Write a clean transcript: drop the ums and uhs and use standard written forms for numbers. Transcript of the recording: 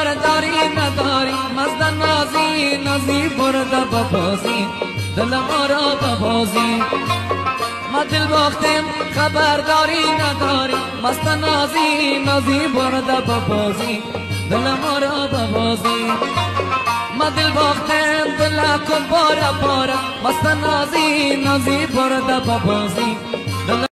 خبرداری نداری مزد نازی نازی برده ببازی دل ما را ببازی ما دل باختیم خبرداری نداری مست نازی نازی برده ببازی دل ما را ببازی ما دل باختیم دل کن باره باره مست نازی نازی برده ببازی